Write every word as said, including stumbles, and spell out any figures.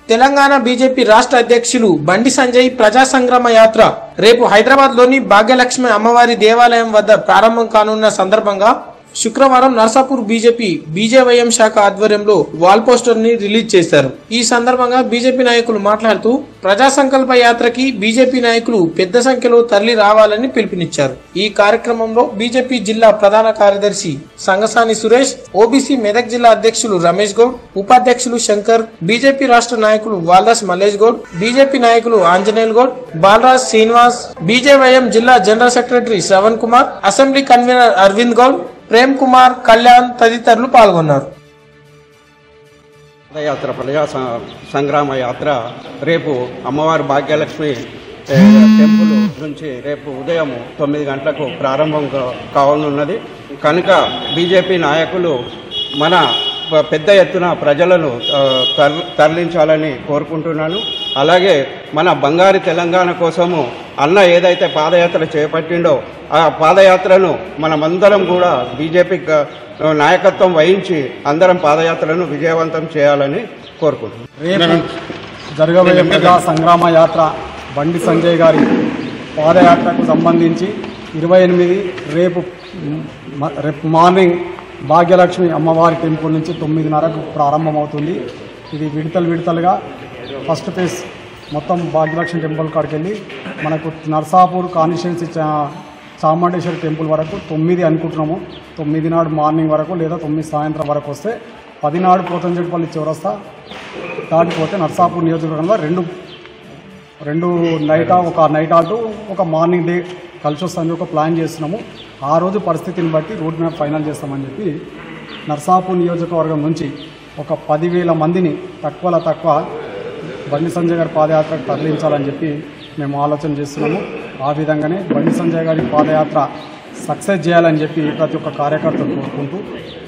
Telangana BJP రాష్ట్ర అధ్యక్షులు బండి సంజయ్ ప్రజా సంగ్రామ యాత్ర రేపు హైదరాబాద్ లోని భాగ్యలక్ష్మి అమ్మవారి దేవాలయం వద్ద ప్రారంభం కానున్న సందర్భంగా శుక్రవారం నర్సాపూర్ బీజేపీ బీజేవైఎం శాఖ ఆధ్వర్యంలో వాల్ పోస్టర్ ని రిలీజ్ చేశారు। ఈ సందర్భంగా బీజేపీ నాయకులు మాట్లాడుతూ ప్రజా సంకల్ప యాత్రకి బీజేపీ నాయకులు పెద్ద సంఖ్యలో తరలి రావాలని పిలుపునిచ్చారు। ఈ కార్యక్రమంలో బీజేపీ జిల్లా ప్రధాన కార్యదర్శి సంగసాని సురేష్, ఓబీసీ మెదక్ జిల్లా అధ్యక్షులు రమేష్ గౌడ్, ఉపాధ్యక్షులు శంకర్, బీజేపీ రాష్ట్ర నాయకులు వాల్దాస్ మల్లేష్ గౌడ్, బీజేపీ నాయకులు ఆంజనేయుల్ గౌడ్, బాలరాజ్ శ్రీనివాస్, బీజేవైఎం జిల్లా general secretary Shravan Kumar, assembly convener Arvind Goud, Prem Kumar, Kalyan తదితరులు పాల్గొన్నారు। పాదయాత్ర ప్రజా సంగ్రామ యాత్ర రేపు అమ్మవారి భాగ్యలక్ష్మి టెంపుల్ నుంచి రేపు ఉదయం తొమ్మిది గంటలకు ప్రారంభం కావాలన్నది కనుక బీజేపీ నాయకులు మన పెద్ద ఎత్తున ప్రజలను తరలించాలని కోరుకుంటున్నాను। అలాగే మన బంగారు తెలంగాణ కోసము అన్న ఏదైతే పాదయాత్ర చేపట్టిండో ఆ పాదయాత్రను మనమందరం కూడా బీజేపీ నాయకత్వం వహించి అందరం పాదయాత్రను విజయవంతం చేయాలని కోరుకుంటున్నాను। రేపు జరగబోయే ప్రజా సంగ్రామ యాత్ర బండి సంజయ్ గారి పాదయాత్రకు సంబంధించి ఇరవై ఎనిమిది రేపు రేపు మార్నింగ్ భాగ్యలక్ష్మి అమ్మవారి టెంపుల్ నుంచి తొమ్మిదిన్నరకు ప్రారంభమవుతుంది। ఇది విడతలు విడతలుగా ఫస్ట్ ఫేజ్ మొత్తం భాగ్యలక్ష్మి టెంపుల్ కాడికి వెళ్ళి మనకు నర్సాపూర్ కాన్స్టిట్యున్సీ చాముండేశ్వరి టెంపుల్ వరకు తొమ్మిది అనుకుంటున్నాము। తొమ్మిది నాడు మార్నింగ్ వరకు లేదా తొమ్మిది సాయంత్రం వరకు వస్తే పది నాడు పోతంజెట్పల్లి చౌరస్తా దాటిపోతే నర్సాపూర్ నియోజకవర్గంలో రెండు రెండు నైట్ ఒక నైట్ ఆటు ఒక మార్నింగ్ డే కలిసి వస్తామని ఒక ప్లాన్ చేస్తున్నాము। ఆ రోజు పరిస్థితిని బట్టి రోడ్ మ్యాప్ ఫైనల్ చేస్తామని చెప్పి నర్సాపూర్ నియోజకవర్గం నుంచి ఒక పదివేల మందిని తక్కువలో తక్కువ బండి సంజయ్ గారి పాదయాత్రకు తరలించాలని చెప్పి మేము ఆలోచన చేస్తున్నాము। ఆ విధంగానే బండి సంజయ్ గారి పాదయాత్ర సక్సెస్ చేయాలని చెప్పి ప్రతి ఒక్క కార్యకర్తలు కోరుకుంటూ